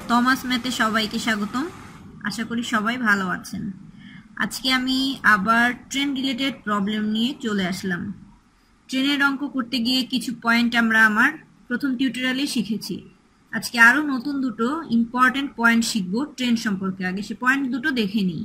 Thomas ম্যাথে সবাইকে স্বাগতম। আশা করি সবাই ভালো আছেন। আজকে আমি আবার ট্রেন রিলেটেড প্রবলেম নিয়ে চলে আসলাম। ট্রেনের অঙ্ক করতে গিয়ে কিছু পয়েন্ট আমরা আমার প্রথম টিউটোরিয়ালে শিখেছি। আজকে আরও নতুন দুটো ইম্পর্টেন্ট পয়েন্ট শিখবো ট্রেন সম্পর্কে। আগে সে পয়েন্ট দুটো দেখে নিই।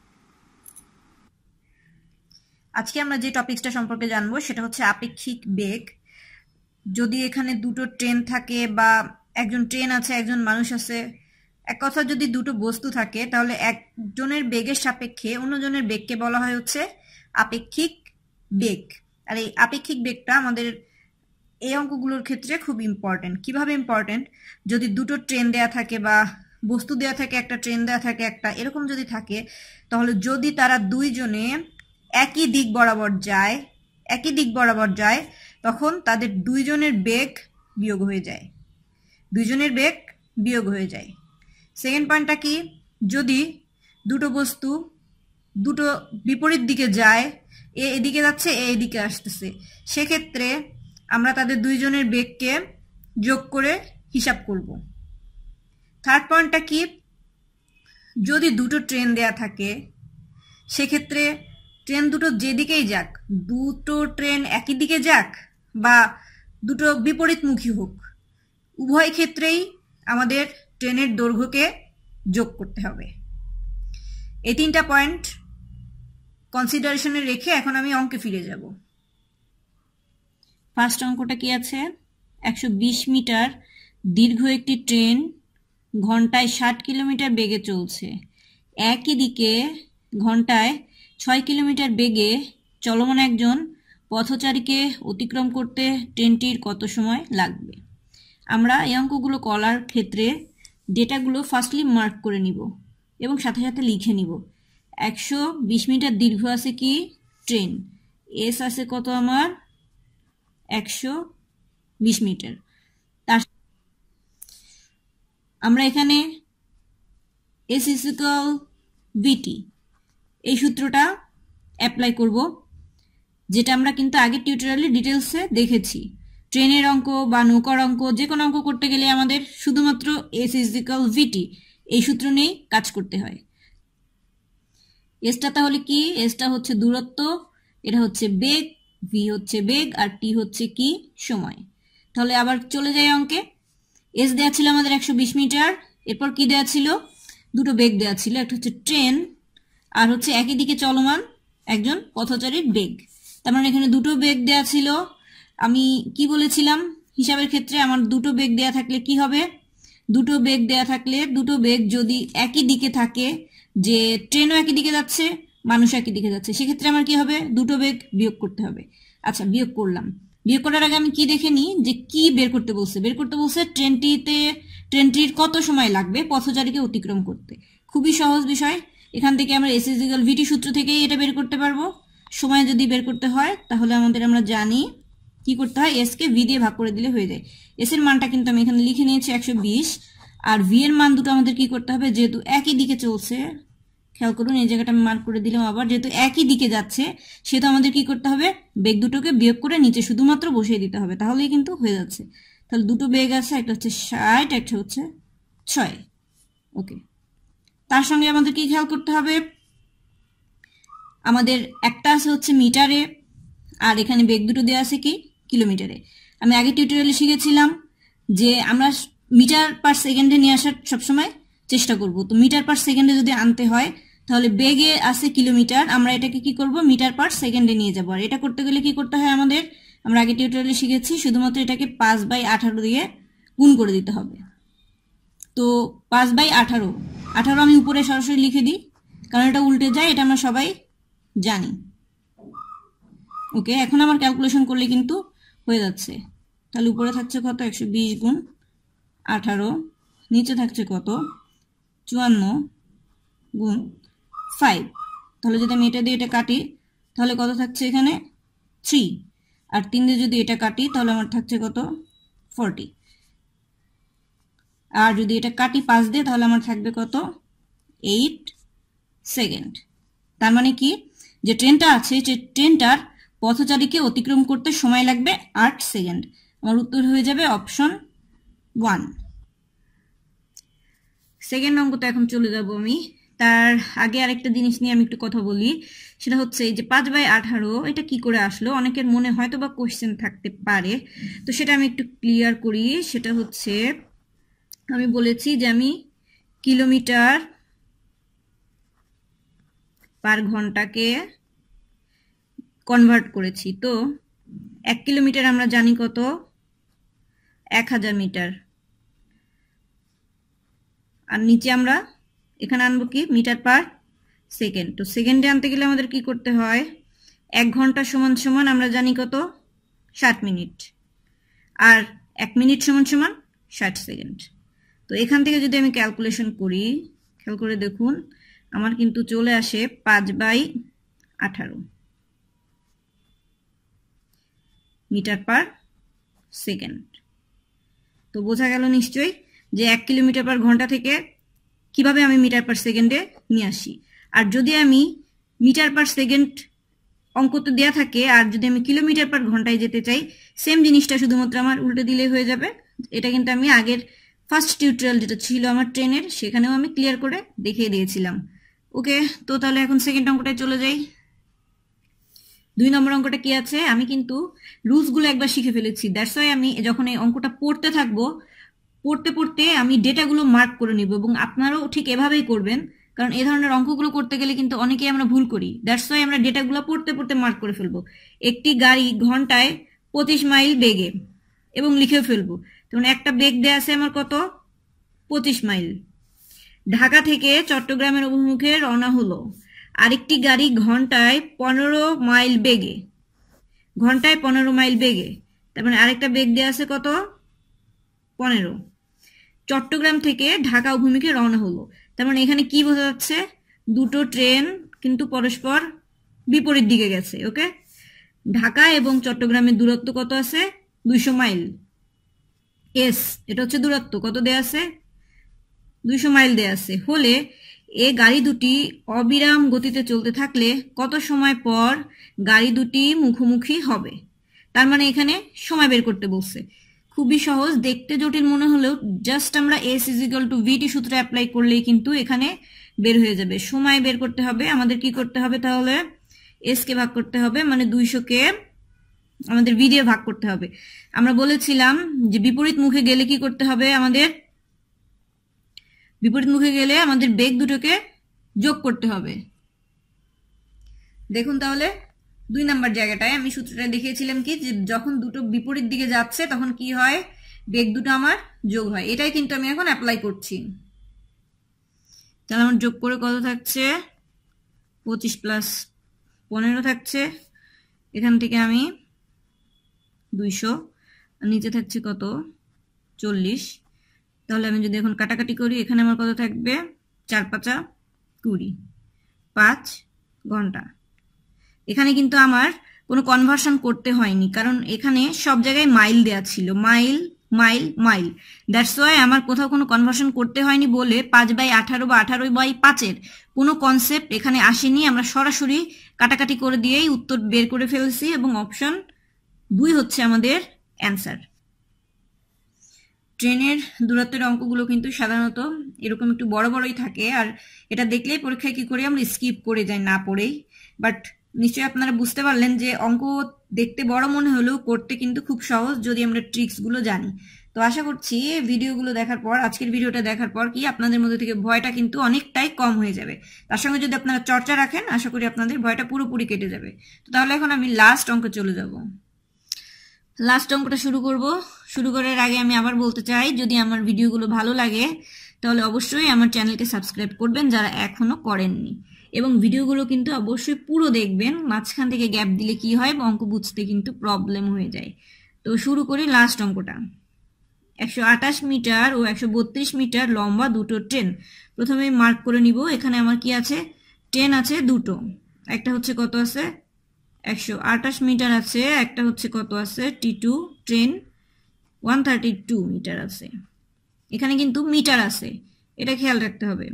আজকে আমরা যে টপিকসটা সম্পর্কে জানবো সেটা হচ্ছে আপেক্ষিক বেগ। যদি এখানে দুটো ট্রেন থাকে বা একজন ট্রেন আছে, একজন মানুষ আছে, এক কথা যদি দুটো বস্তু থাকে তাহলে একজনের বেগের সাপেক্ষে অন্যজনের বেগকে বলা হয় হচ্ছে আপেক্ষিক বেগ। আর এই আপেক্ষিক বেগটা আমাদের এই অঙ্কগুলোর ক্ষেত্রে খুব ইম্পর্টেন্ট। কিভাবে ইম্পর্টেন্ট? যদি দুটো ট্রেন দেয়া থাকে বা বস্তু দেয়া থাকে, একটা ট্রেন দেয়া থাকে একটা, এরকম যদি থাকে তাহলে যদি তারা দুইজনে একই দিক বরাবর যায় তখন তাদের দুইজনের বেগ বিয়োগ হয়ে যায়। সেকেন্ড পয়েন্টটা কি? যদি দুটো বস্তু দুটো বিপরীত দিকে যায়, এ এদিকে যাচ্ছে, এ এদিকে আসতেছে, সেক্ষেত্রে আমরা তাদের দুইজনের বেগকে যোগ করে হিসাব করব। থার্ড পয়েন্টটা কি? যদি দুটো ট্রেন দেয়া থাকে সেক্ষেত্রে ট্রেন দুটো যেদিকেই যাক, দুটো ট্রেন একই দিকে যাক বা দুটো বিপরীতমুখী হোক, উভয় ক্ষেত্রেই আমাদের ট্রেনের দৈর্ঘ্যকে যোগ করতে হবে। এই তিনটা পয়েন্ট কনসিডারেশনে রেখে এখন আমি অঙ্কে ফিরে যাব। ফার্স্ট অঙ্কটা কি আছে? 120 মিটার দীর্ঘ একটি ট্রেন ঘন্টায় 60 কিলোমিটার বেগে চলছে। একই দিকে ঘন্টায় 6 কিলোমিটার বেগে চলমান একজন পথচারীকে অতিক্রম করতে ট্রেনটির কত সময় লাগবে? আমরা এই অঙ্কগুলো করার ক্ষেত্রে ডেটাগুলো ফার্স্টলি মার্ক করে নিব এবং সাথে সাথে লিখে নিব। 120 মিটার দীর্ঘ আছে কি? ট্রেন। এস আছে কত আমার? 120 মিটার। তার আমরা এখানে এস ইকুয়াল ভিটি এই সূত্রটা অ্যাপ্লাই করব, যেটা আমরা কিন্তু আগের টিউটোরিয়ালে ডিটেলসে দেখেছি। ট্রেনের অঙ্ক বা নৌকার অঙ্ক, যে কোনো অঙ্ক করতে গেলে আমাদের শুধুমাত্র এস ইকুয়াল ভিটি এই সূত্র নিয়েই কাজ করতে হয়। এসটা তাহলে কি? এসটা হচ্ছে দূরত্ব, এটা হচ্ছে বেগ, ভি হচ্ছে বেগ, আর টি হচ্ছে কি? সময়। তাহলে আবার চলে যাই অঙ্কে। এস দেওয়া ছিল আমাদের 120 মিটার, এরপর কি দেওয়া ছিল? দুটো বেগ দেওয়া ছিল, একটা হচ্ছে ট্রেন আর হচ্ছে একই দিকে চলমান একজন পথচারীর বেগ। তার মানে এখানে দুটো বেগ দেওয়া ছিল। আমি কি বলেছিলাম হিসাবের ক্ষেত্রে? আমার দুটো বেগ দেওয়া থাকলে কি হবে? দুটো বেগ দেওয়া থাকলে দুটো বেগ যদি একই দিকে থাকে, যে ট্রেনও একই দিকে যাচ্ছে, মানুষও একই দিকে যাচ্ছে, সেক্ষেত্রে আমার কি হবে? দুটো বেগ বিয়োগ করতে হবে। আচ্ছা, বিয়োগ করলাম। বিয়োগ করার আগে আমি কি দেখে নিই যে কি বের করতে বলছে। ট্রেনটির কত সময় লাগবে পথচারীকে অতিক্রম করতে। খুবই সহজ বিষয়। এখান থেকে আমরা এস ইকুয়াল ভিটি সূত্র থেকেই এটা বের করতে পারবো। সময় যদি বের করতে হয় তাহলে আমরা জানি কি করতে হয়, এস কে ভি দিয়ে ভাগ করে দিলে হয়ে যায়। এস এর মানটা কিন্তু আমি এখানে লিখে নিয়েছি 120, আর ভি এর মান দুটো আমাদের কি করতে হবে? যেহেতু একই দিকে চলছে, খেয়াল করুন এই জায়গাটা আমি মার্ক করে দিলাম আবার, যেহেতু একই দিকে যাচ্ছে সেহেতু আমাদের কি করতে হবে? বেগ দুটোকে বিয়োগ করে নিচে শুধুমাত্র বসিয়ে দিতে হবে, তাহলেই কিন্তু হয়ে যাচ্ছে। তাহলে দুটো বেগ আছে, একটা হচ্ছে 60, একটা হচ্ছে 6। ওকে, তার সঙ্গে আমাদের কি খেয়াল করতে হবে? আমাদের একটা আছে হচ্ছে মিটারে, আর এখানে বেগ দুটো দেওয়া আছে কি? কিলোমিটারে। আমি আগে টিউটোরিয়ালে শিখেছিলাম যে আমরা মিটার পার সেকেন্ডে নিয়ে আসার সবসময় চেষ্টা করব। তো মিটার পার সেকেন্ডে যদি আনতে হয় তাহলে বেগে আছে কিলোমিটার, আমরা এটাকে কি করব? মিটার পার সেকেন্ডে নিয়ে যাব। আর এটা করতে গেলে কি করতে হয় আমাদের? আমরা আগে টিউটোরিয়ালে শিখেছি শুধুমাত্র এটাকে 5/18 দিয়ে গুণ করে দিতে হবে। তো 5/18, 18 আমি উপরে সরাসরি লিখে দিই কারণ এটা উল্টে যায়, এটা আমরা সবাই জানি। ওকে, এখন আমার ক্যালকুলেশন করলে কিন্তু হয়ে যাচ্ছে। তাহলে উপরে থাকছে কত? 120 গুণ 18, নিচে থাকছে কত? 54 গুণ 5। তাহলে যদি আমি এটা দিয়ে এটা কাটি তাহলে কত থাকছে এখানে? 3, আর 3 দিয়ে যদি এটা কাটি তাহলে আমার থাকছে কত? 40। আর যদি এটা কাটি 5 দিয়ে তাহলে আমার থাকবে কত? 8 সেকেন্ড। তার মানে কি? যে ট্রেনটা আছে, যে ট্রেনটার পথচারীকে অতিক্রম করতে সময় লাগবে 8 সেকেন্ড। আমার উত্তর হয়ে যাবে অপশন 1। সেকেন্ড অঙ্কটা এখন চলে যাব আমি। তার আগে আরেকটা জিনিস নিয়ে আমি একটু কথা বলি, সেটা হচ্ছে এই যে 5/18 এটা কি করে আসলো, অনেকের মনে হয়তো বা কোশ্চেন থাকতে পারে, তো সেটা আমি একটু ক্লিয়ার করি। সেটা হচ্ছে আমি বলেছি যে আমি কিলোমিটার পার ঘন্টাকে কনভার্ট করেছি। তো 1 কিলোমিটার আমরা জানি কত, 1000 মিটার। আর নিচে আমরা এখানে আনবো কি, মিটার পার সেকেন্ড। তো সেকেন্ডে আনতে গেলে আমাদের কি করতে হয়, 1 ঘন্টা সমান সমান আমরা জানি কত, 60 মিনিট। আর 1 মিনিট সমান সমান 60 সেকেন্ড। তো এখান থেকে যদি আমি ক্যালকুলেশন করি, খেয়াল করে দেখুন আমার কিন্তু চলে আসে 5/18 মিটার পার সেকেন্ড। তো বোঝা গেল নিশ্চয়ই যে 1 কিলোমিটার পার ঘন্টা থেকে কিভাবে আমি মিটার পার সেকেন্ডে নিয়ে আসি। আর যদি আমি মিটার পার সেকেন্ড অঙ্ক তো দেওয়া থাকে, আর যদি আমি কিলোমিটার পার ঘন্টায় যেতে চাই, সেম জিনিসটা শুধুমাত্র আমার উল্টে দিলেই হয়ে যাবে। এটা কিন্তু আমি আগের ফার্স্ট টিউটোরিয়াল যেটা ছিল আমার ট্রেনের, সেখানেও আমি ক্লিয়ার করে দেখিয়ে দিয়েছিলাম। ওকে, তো তাহলে এখন সেকেন্ড অঙ্কটায় চলে যাই। 2 নম্বর অঙ্কটা কি আছে, আমি কিন্তু রুলসগুলো একবার শিখে ফেলেছি, দ্যাটস ওয়াই আমি যখন এই অঙ্কটা পড়তে থাকবো, পড়তে পড়তে আমি ডেটাগুলো মার্ক করে নিব, এবং আপনারাও ঠিক এভাবেই করবেন, কারণ এই ধরনের অঙ্কগুলো করতে গেলে কিন্তু অনেকেই আমরা ভুল করি। দ্যাটস ওয়াই আমরা ডেটাগুলো পড়তে পড়তে মার্ক করে ফেলবো। একটি গাড়ি ঘন্টায় 25 মাইল বেগে, এবং লিখেও ফেলবো। তখন একটা বেগ দেয়া আছে আমার কত, 25 মাইল। ঢাকা থেকে চট্টগ্রামের অভিমুখে রওনা হলো আরেকটি গাড়ি ঘন্টায় 15 মাইল বেগে, ঘন্টায় 15 মাইল বেগে, তার মানে আরেকটা বেগ দেওয়া আছে কত, 15। চট্টগ্রাম থেকে ঢাকা অভিমুখে রওনা হলো, তার মানে এখানে কি বোঝা যাচ্ছে, দুটো ট্রেন কিন্তু পরস্পর বিপরীত দিকে গেছে। ওকে, ঢাকা এবং চট্টগ্রামের দূরত্ব কত আছে, 200 মাইল। এস এটা হচ্ছে দূরত্ব, কত দেয়া আছে, 200 মাইল দেয়া আছে। হলে এ গাড়ি দুটি অবিরাম গতিতে চলতে থাকলে কত সময় পর গাড়ি দুটি মুখোমুখি হবে। তার মানে এখানে সময় বের করতে বলছে। খুবই সহজ, দেখতে জটিল মনে হলেও জাস্ট আমরা এস ইজিক্যাল টু ভিটি সূত্র অ্যাপ্লাই করলেই কিন্তু এখানে বের হয়ে যাবে। সময় বের করতে হবে, আমাদের কি করতে হবে তাহলে, এস কে ভাগ করতে হবে, মানে 200 কে আমাদের ভি দিয়ে ভাগ করতে হবে। আমরা বলেছিলাম যে বিপরীত মুখে গেলে কি করতে হবে, আমাদের বিপরীত মুখে গেলে আমাদের বেগ দুটোকে যোগ করতে হবে। দেখুন তাহলে 2 নাম্বার জায়গাটায় আমি সূত্রটা দেখিয়েছিলাম কি, যে যখন দুটো বিপরীত দিকে যাচ্ছে তখন কি হয়, বেগ দুটো আমার যোগ হয়। এটাই কিন্তু আমি এখন অ্যাপ্লাই করছি। তাহলে আমার যোগ করে কত থাকছে, 25 প্লাস 15 থাকছে। এখান থেকে আমি 200, নিচে থাকছে কত, 40। তাহলে আমি যদি এখন কাটাকাটি করি, এখানে আমার কত থাকবে, 4 5 20, 5 ঘন্টা। এখানে কিন্তু আমার কোনো কনভার্সন করতে হয়নি, কারণ এখানে সব জায়গায় মাইল দেয়া ছিল, mile mile mile. That's why আমার কোথাও কোনো কনভার্সন করতে হয়নি বলে 5/18 বা 18/5 কোনো কনসেপ্ট এখানে আসেনি। আমরা সরাসরি কাটাকাটি করে দিয়েই উত্তর বের করে ফেলছি, এবং অপশন 2 হচ্ছে আমাদের অ্যান্সার। ট্রেনের দূরত্বের অঙ্কগুলো কিন্তু সাধারণত এরকম একটু বড় বড়ই থাকে, আর এটা দেখলেই পরীক্ষায় কি করি আমরা, স্কিপ করে যাই না পড়েই। বাট নিশ্চয়ই আপনারা বুঝতে পারলেন যে অঙ্ক দেখতে বড় মনে হলেও করতে কিন্তু খুব সহজ, যদি আমরা ট্রিক্সগুলো জানি। তো আশা করছি ভিডিওগুলো দেখার পর, আজকের ভিডিওটা দেখার পর কি আপনাদের মধ্যে থেকে ভয়টা কিন্তু অনেকটাই কম হয়ে যাবে। তার সঙ্গে যদি আপনারা চর্চা রাখেন, আশা করি আপনাদের ভয়টা পুরোপুরি কেটে যাবে। তো তাহলে এখন আমি লাস্ট অঙ্কে চলে যাব। লাস্ট অঙ্কটা শুরু করার আগে আমি আবার বলতে চাই, যদি আমার ভিডিওগুলো ভালো লাগে তাহলে অবশ্যই আমার চ্যানেলকে সাবস্ক্রাইব করবেন যারা এখনো করেননি, এবং ভিডিওগুলো কিন্তু অবশ্যই পুরো দেখবেন। মাঝখান থেকে গ্যাপ দিলে কি হয়, অঙ্ক বুঝতে কিন্তু প্রবলেম হয়ে যায়। তো শুরু করি লাস্ট অঙ্কটা। 128 মিটার ও 132 মিটার লম্বা দুটো ট্রেন। প্রথমে মার্ক করে নিব, এখানে আমার কি আছে, ট্রেন আছে দুটো, একটা হচ্ছে কত আছে, 128 মিটার আছে, একটা হচ্ছে কত আছে, T2 ট্রেন 132 মিটার আছে। এখানে কিন্তু মিটার আছে, এটা খেয়াল রাখতে হবে।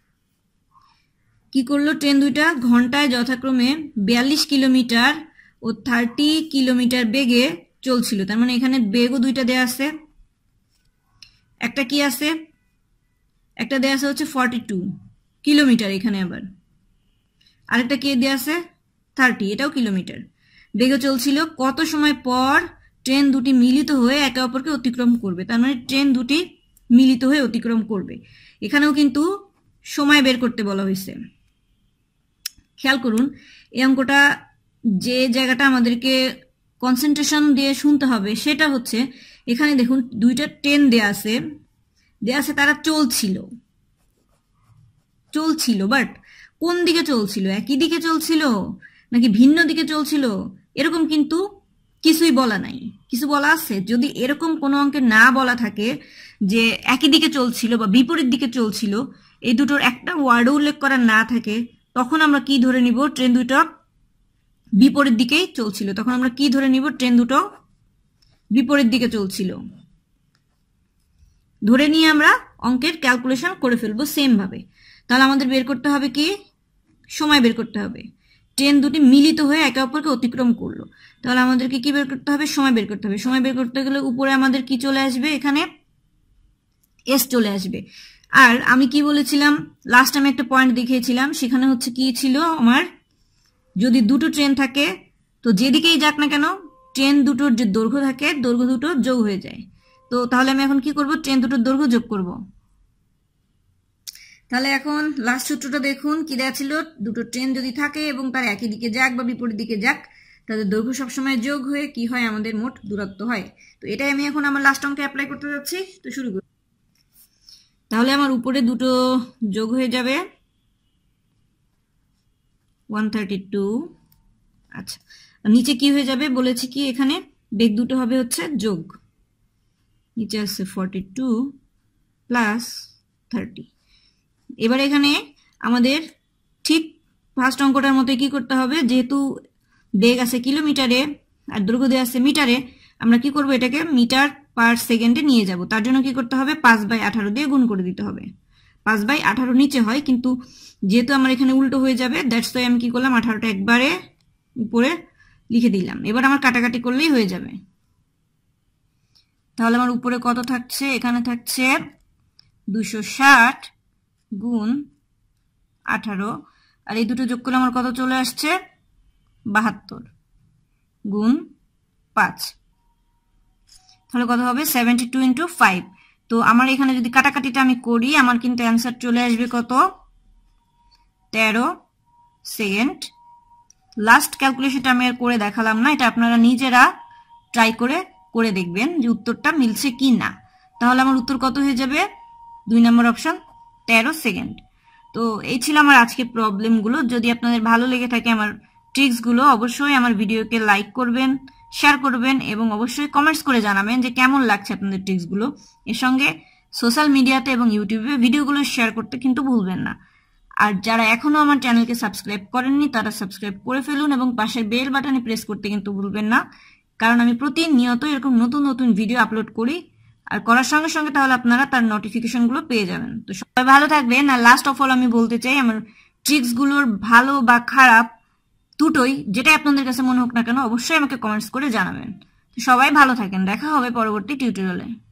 কি করলো, ট্রেন দুইটা ঘন্টায় যথাক্রমে 42 কিলোমিটার ও 30 কিলোমিটার বেগে চলছিল। তার মানে এখানে বেগও দুইটা দেয়া আছে। একটা কি আছে, একটা দেয়া আছে হচ্ছে 42 কিলোমিটার, এখানে আবার আরেকটা কে দেয়া আছে 30, এটাও কিলোমিটার। বেগে চলছিল, কত সময় পর ট্রেন দুটি মিলিত হয়ে একে অপরকে অতিক্রম করবে, তার মানে ট্রেন দুটি মিলিত হয়ে অতিক্রম করবে। এখানেও কিন্তু সময় বের করতে বলা হয়েছে। খেয়াল করুন এই অঙ্কটা যে জায়গাটা আমাদেরকে কনসেন্ট্রেশন দিয়ে শুনতে হবে সেটা হচ্ছে এখানে দেখুন দুইটা ট্রেন দেয়া আছে, তারা চলছিল বাট কোন দিকে চলছিল, একই দিকে চলছিল নাকি ভিন্ন দিকে চলছিল, এরকম কিন্তু কিছুই বলা নাই। কিছু বলা আছে? যদি এরকম কোনো অঙ্কে না বলা থাকে যে একই দিকে চলছিল বা বিপরীত দিকে চলছিল, এই দুটোর একটা ওয়ার্ডও উল্লেখ করা না থাকে, তখন আমরা কি ধরে নিব? ট্রেন দুটো বিপরীত দিকেই চলছিল। তখন আমরা কি ধরে নিব? ট্রেন দুটো বিপরীত দিকে চলছিল ধরে নিয়ে আমরা অঙ্কের ক্যালকুলেশন করে ফেলবো সেম ভাবে। তাহলে আমাদের বের করতে হবে কি? সময় বের করতে হবে। ট্রেন দুটি মিলিত হয়ে একে অপরকে অতিক্রম করলো, তাহলে আমাদেরকে কি বের করতে হবে? সময় বের করতে হবে। সময় বের করতে গেলে উপরে আমাদের কি চলে আসবে? এখানে এস চলে আসবে। আর আমি কি বলেছিলাম লাস্ট আমি একটা পয়েন্ট দেখিয়েছিলাম, সেখানে হচ্ছে কি ছিল আমার, যদি দুটো ট্রেন থাকে তো যেদিকেই যাক না কেন ট্রেন দুটোর যে দৈর্ঘ্য থাকে দৈর্ঘ্য দুটো যোগ হয়ে যায়। তো তাহলে আমি এখন কি করব? ট্রেন দুটোর দৈর্ঘ্য যোগ করব। তাহলে এখন লাস্ট সূত্রটা দেখুন কি দেয়া ছিল, দুটো ট্রেন যদি থাকে এবং তার একই দিকে যাক বা বিপরীত দিকে যাক, তাদের দৈর্ঘ্য সবসময় যোগ হয়ে কি হয়? আমাদের মোট দূরত্ব হয়। তো এটাই আমি এখন আমার লাস্ট অঙ্কে অ্যাপ্লাই করতে যাচ্ছি। তো শুরু করি। তাহলে আমার উপরে দুটো যোগ হয়ে যাবে 132। আচ্ছা, নিচে কি হয়ে যাবে বলেছি কি? এখানে বেগ দুটো হবে হচ্ছে যোগ, নিচে আছে 42 প্লাস 30। এবার এখানে আমাদের ঠিক ফার্স্ট অঙ্কটার মতো কি করতে হবে? যেহেতু বেগ আছে কিলোমিটারে আর দৈর্ঘ্য দেওয়া আছে মিটারে, আমরা কি করব? এটাকে মিটার পার সেকেন্ডে নিয়ে যাব। তার জন্য কি করতে হবে? 5/18 দিয়ে গুণ করে দিতে হবে। 5/18 নিচে হয়, কিন্তু যেহেতু আমার এখানে উল্টো হয়ে যাবে, দ্যাটস ওয়াই আমি কি করলাম? 18টা একবারে উপরে লিখে দিলাম। এবার আমার কাটাকাটি করলেই হয়ে যাবে। তাহলে আমার উপরে কত থাকছে? এখানে থাকছে 260 গুণ 18, আর এই দুটো যোগ করলে আমার কত চলে আসছে? 72 গুণ 5, তাহলে কত হবে? 72 × 5। তো আমার এখানে যদি কাটাকাটিটা আমি করি, আমার কিন্তু অ্যান্সার চলে আসবে কত? 13 সেকেন্ড। লাস্ট ক্যালকুলেশনটা আমি আর করে দেখালাম না, এটা আপনারা নিজেরা ট্রাই করে দেখবেন যে উত্তরটা মিলছে কি না। তাহলে আমার উত্তর কত হয়ে যাবে? 2 নম্বর অপশন, 13 সেকেন্ড। তো এই ছিল আমার আজকের প্রবলেমগুলো। যদি আপনাদের ভালো লেগে থাকে আমার ট্রিক্সগুলো, অবশ্যই আমার ভিডিওকে লাইক করবেন, শেয়ার করবেন এবং অবশ্যই কমেন্টস করে জানাবেন যে কেমন লাগছে আপনাদের ট্রিক্সগুলো। এর সঙ্গে সোশ্যাল মিডিয়াতে এবং ইউটিউবে ভিডিওগুলো শেয়ার করতে কিন্তু ভুলবেন না। আর যারা এখনো আমার চ্যানেলকে সাবস্ক্রাইব করেননি তারা সাবস্ক্রাইব করে ফেলুন এবং পাশের বেল বাটনে প্রেস করতে কিন্তু ভুলবেন না, কারণ আমি প্রতিনিয়ত এরকম নতুন নতুন ভিডিও আপলোড করি। আর করার সঙ্গে সঙ্গে তাহলে আপনারা তার নোটিফিকেশনগুলো পেয়ে যাবেন। তো সবাই ভালো থাকবেন। আর লাস্ট অফ অল আমি বলতে চাই, আমার ট্রিক্সগুলোর ভালো বা খারাপ দুটোই, যেটাই আপনাদের কাছে মনে হোক না কেন, অবশ্যই আমাকে কমেন্টস করে জানাবেন। তো সবাই ভালো থাকেন, দেখা হবে পরবর্তী টিউটোরিয়ালে।